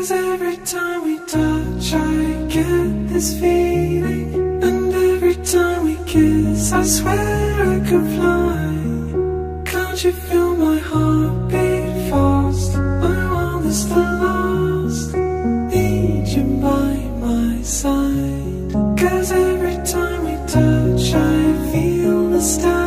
'Cause every time we touch I get this feeling, and every time we kiss I swear I could fly. Can't you feel my heart beat fast? I want this to last, need you by my side. 'Cause every time we touch I feel the stars.